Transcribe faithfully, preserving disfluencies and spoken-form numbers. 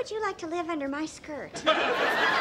would you like to live under my skirt?